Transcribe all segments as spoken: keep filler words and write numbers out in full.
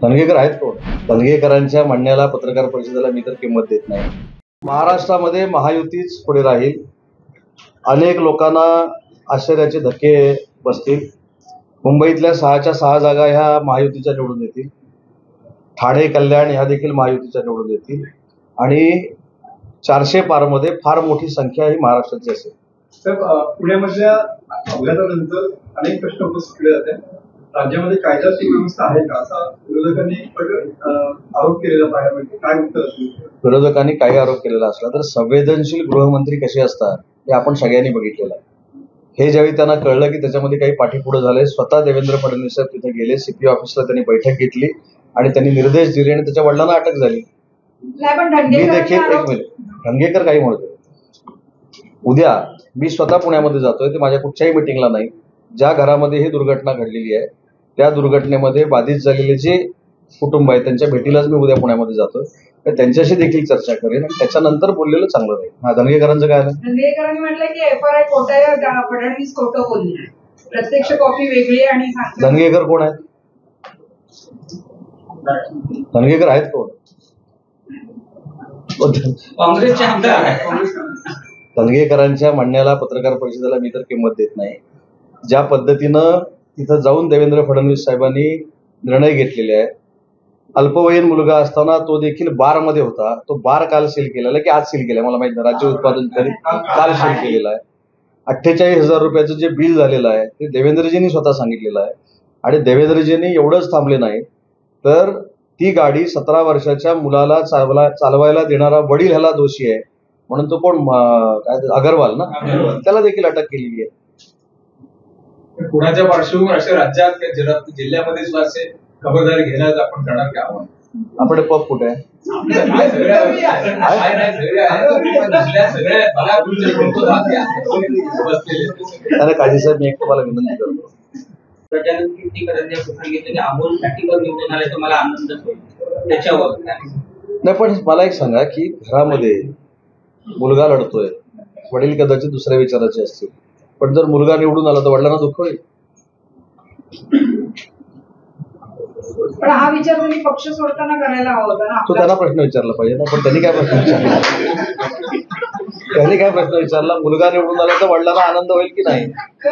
धनगेकर आहेत कोण? धनगेकरांच्या म्हणण्याला, पत्रकार परिषदेला मी तर किंमत देत नाही. महाराष्ट्रामध्ये महायुतीच पुढे राहील. अनेक लोकांना आश्चर्याचे धक्के बसतील. मुंबईतल्या सहाच्या सहा जागा ह्या महायुतीच्या निवडून येतील. ठाणे, कल्याण ह्या देखील महायुतीच्या निवडून येतील आणि चारशे पारमध्ये फार मोठी संख्या ही महाराष्ट्राची असेल. तर पुण्यामधल्या अपघातानंतर अनेक प्रश्न उपस्थित केले जाते. राज्यामध्ये कायदा सुव्यवस्था आहे का असा विरोधकांनी आरोप केलेला पाहिजे. काय उत्तर असेल? विरोधकांनी काही आरोप केलेला असला तर संवेदनशील गृहमंत्री कसे असतात हे आपण सगळ्यांनी बघितलेलं आहे. हे ज्यावेळी त्यांना कळलं की त्याच्यामध्ये काही पाठीपुढे झाले, स्वतः देवेंद्र फडणवीस साहेब तिथे गेले, सीपी ऑफिसला त्यांनी बैठक घेतली आणि त्यांनी निर्देश दिले आणि त्याच्या वडिलांना अटक झाली. मी देखील एक मिनिट धनगेकर काही म्हणतोय. उद्या मी स्वतः पुण्यामध्ये जातोय, ते माझ्या कुठच्याही मिटिंगला नाही. ज्या घरामध्ये ही दुर्घटना घडलेली आहे त्या दुर्घटनेमध्ये बाधित झालेले जे कुटुंब आहे त्यांच्या भेटीलाच मी उद्या पुण्यामध्ये जातोय. तर त्यांच्याशी देखील चर्चा करेन आणि त्याच्यानंतर बोललेलं चांगलं नाही. हा धनगेकरांचं काय झालं? धनगेकरांनी म्हटलं की एफ आर आय खोटा, फडणवीस खोटं बोलले, प्रत्यक्ष कॉपी वेगळी आणि धनगेकर कोण आहेत? धनगेकर आहेत कोण? काँग्रेसचे आमदार आहेत. धनगेकरांच्या म्हणण्याला, पत्रकार परिषदेला मी तर किंमत देत नाही. ज्या पद्धतीनं तिथं जाऊन देवेंद्र फडणवीस साहेबांनी निर्णय घेतलेले आहे. अल्पवयीन मुलगा असताना तो देखील बारमध्ये होता. तो बार काल सील केलेला की आज सील केलाय मला माहित नाही. राज्य उत्पादन काल सील केलेला आहे. अठ्ठेचाळीस हजार रुपयाचं जे बिल झालेलं आहे ते देवेंद्रजींनी स्वतः सांगितलेलं आहे. आणि देवेंद्रजींनी एवढंच थांबले नाही तर ती गाडी सतरा वर्षाच्या मुलाला चालवा चालवायला देणारा वडील ह्याला दोषी आहे म्हणून तो कोण अगरवाल ना, त्याला देखील अटक केलेली आहे. पुण्याच्या पार्श्वभूमीवर अशा राज्यात जिल्ह्यामध्ये सुद्धा असे खबरदारी घेण्यास आपण करणार की आव्हान? आपण पप कुठे आहे? काजी साहेब, मी एक तुम्हाला विनंती करतो. गजानन कीर्तीकरांच्या प्रसंगी अमोल पॅटीवर निवडून आले तर मला आनंदच होईल त्याच्यावर. नाही पण मला एक सांगा की घरामध्ये मुलगा लढतोय, वडील कदाचित दुसऱ्या विचाराचे असतील, पण जर मुलगा निवडून आला तर वडिलांना दुःख होईल. पण हा विचार त्यांनी पक्ष सोडताना करायला हवा होता ना. तो त्यांना प्रश्न विचारला पाहिजे ना. पण त्यांनी काय प्रश्न विचारला? त्यांनी काय प्रश्न विचारला? मुलगा निवडून आला तर वडिलांना आनंद होईल की नाही?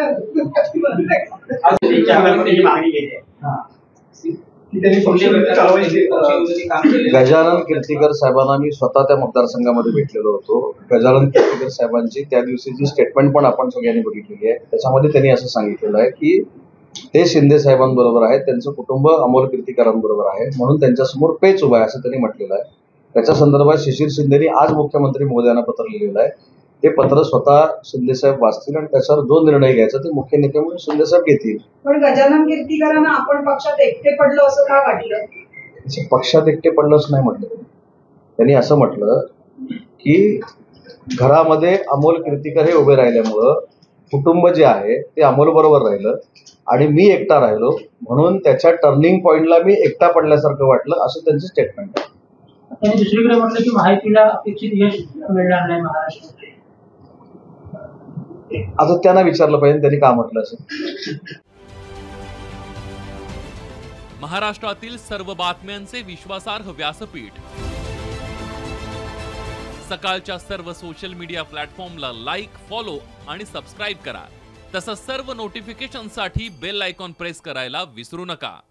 गजानन कीर्तीकर साहेबांना मी स्वतः त्या मतदारसंघामध्ये भेटलेलो होतो. गजानन कीर्तीकर साहेबांची त्या दिवशीची स्टेटमेंट पण आपण सगळ्यांनी बघितलेली आहे. त्याच्यामध्ये त्यांनी असं सांगितलेलं आहे की ते शिंदे साहेबांबरोबर आहेत, त्यांचं कुटुंब अमोल कीर्तीकरांबरोबर आहे म्हणून त्यांच्यासमोर पेच उभा आहे असं त्यांनी म्हटलेलं आहे. त्याच्या संदर्भात शिशिर शिंदेनी आज मुख्यमंत्री महोदयांना पत्र लिहिलेलं आहे. ते पत्र स्वतः शिंदे साहेब वाचतील आणि त्याच्यावर जो निर्णय घ्यायचा ते मुख्य नेते म्हणून शिंदे साहेब घेतील. पण गजानन कीर्तीकरांना आपण पक्षात एकटे पडलो असं का वाटलं? पक्षात एकटे पडलंच नाही म्हटलं. त्यांनी असं म्हटलं की घरामध्ये अमोल कीर्तीकर हे उभे राहिल्यामुळं कुटुंब जे आहे ते अमोल बरोबर राहिलं आणि मी एकटा राहिलो म्हणून त्याच्या टर्निंग पॉइंटला मी एकटा पडल्यासारखं वाटलं असं त्यांचं स्टेटमेंट आहे. त्यांनी दुसरीकडे म्हटलं की महायुतीला अपेक्षित यश मिळणार नाही महाराष्ट्रामध्ये. आता त्यांना विचारलं पाहिजे त्यांनी का म्हटलं असं. महाराष्ट्रातील सर्व बातम्यांचे विश्वासार्ह व्यासपीठ सकाळच्या सर्व सोशल मीडिया प्लॅटफॉर्मला लाईक, फॉलो आणि सबस्क्राईब करा. तसंच सर्व नोटिफिकेशनसाठी बेल आयकॉन प्रेस करायला विसरू नका.